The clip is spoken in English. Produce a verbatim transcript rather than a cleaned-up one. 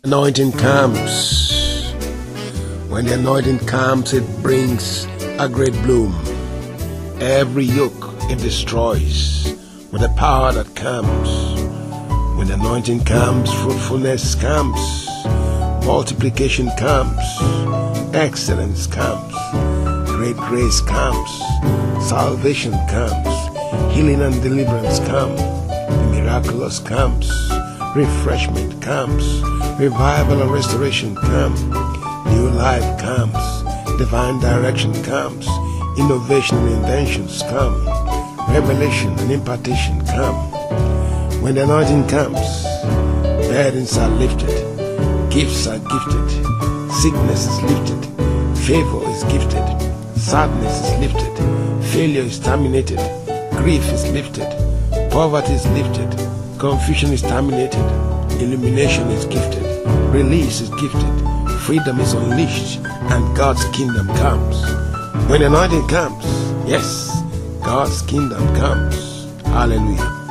Anointing comes. When the anointing comes, it brings a great bloom. Every yoke it destroys with the power that comes. When the anointing comes, fruitfulness comes, multiplication comes, excellence comes, great grace comes, salvation comes, healing and deliverance come, the miraculous comes, refreshment comes, revival and restoration come, new life comes, divine direction comes, innovation and inventions come, revelation and impartation come. When the anointing comes, burdens are lifted, gifts are gifted, sickness is lifted, favor is gifted, sadness is lifted, failure is terminated, grief is lifted, poverty is lifted, confusion is terminated, illumination is gifted, release is gifted, freedom is unleashed, and God's kingdom comes. When the anointing comes, yes, God's kingdom comes. Hallelujah.